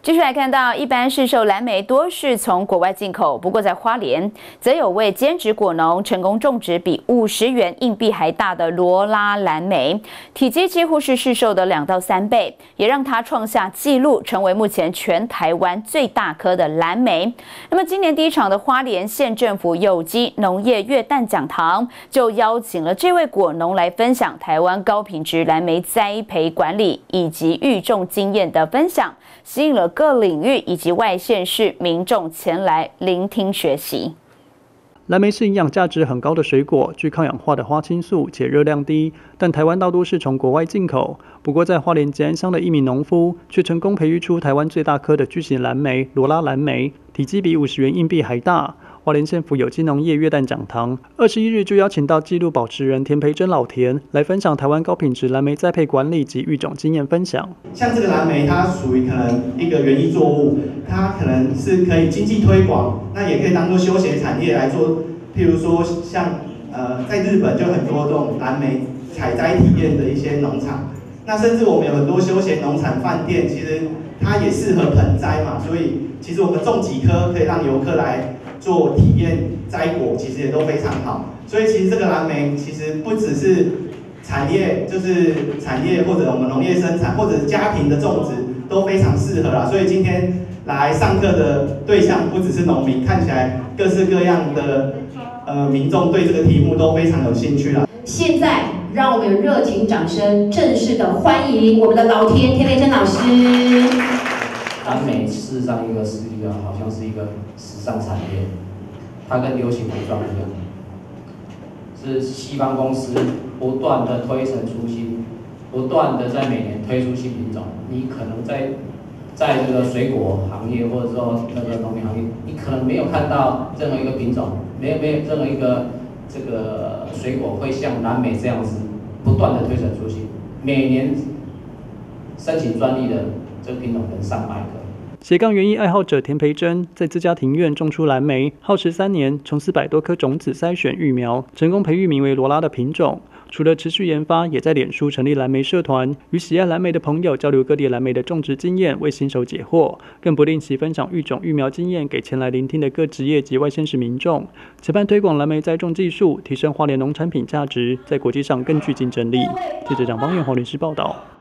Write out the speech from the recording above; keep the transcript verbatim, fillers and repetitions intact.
继续来看到，一般市售蓝莓多是从国外进口，不过在花莲，则有位兼职果农成功种植比五十元硬币还大的罗拉蓝莓，体积几乎是市售的两到三倍，也让他创下纪录，成为目前全台湾最大颗的蓝莓。那么今年第一场的花莲县政府有机农业月旦讲堂，就邀请了这位果农来分享台湾高品质蓝莓栽培管理以及育种经验的分享，吸引了各领域以及外县市民众前来聆听学习。 蓝莓是营养价值很高的水果，具抗氧化的花青素，且热量低，但台湾大多是从国外进口。不过，在花莲吉安乡的一名农夫，却成功培育出台湾最大颗的巨型蓝莓——罗拉蓝莓，体积比五十元硬币还大。花莲县府有机农业月旦讲堂，二十一日就邀请到纪录保持人田培珍老田来分享台湾高品质蓝莓栽培管理及育种经验分享。 像这个蓝莓，它属于可能一个园艺作物，它可能是可以经济推广，那也可以当做休闲产业来做。譬如说，像呃，在日本就很多这种蓝莓采摘体验的一些农场，那甚至我们有很多休闲农产饭店，其实它也适合盆栽嘛，所以其实我们种几棵可以让游客来做体验摘果，其实也都非常好。所以其实这个蓝莓其实不只是产业，就是产业或者我们农业生产，或者是家庭的种植都非常适合啦。所以今天来上课的对象不只是农民，看起来各式各样的呃民众对这个题目都非常有兴趣啦。 现在让我们有热情掌声，正式的欢迎我们的老田田培珍老师。 蓝莓事实上一个是一个好像是一个时尚产业，它跟流行服装一样，是西方公司不断的推陈出新，不断的在每年推出新品种。你可能在在这个水果行业或者说那个农业行业，你可能没有看到任何一个品种，没有没有任何一个这个水果会像蓝莓这样子不断的推陈出新，每年申请专利的这个品种有上百个。 斜杠园艺爱好者田培珍在自家庭院种出蓝莓，耗时三年，从四百多颗种子筛选育苗，成功培育名为罗拉的品种。除了持续研发，也在脸书成立蓝莓社团，与喜爱蓝莓的朋友交流各地蓝莓的种植经验，为新手解惑，更不吝惜分享育种育苗经验给前来聆听的各职业及外县市民众，期盼推广蓝莓栽种技术，提升花莲农产品价值，在国际上更具竞争力。记者蒋方彦、黄律师报道。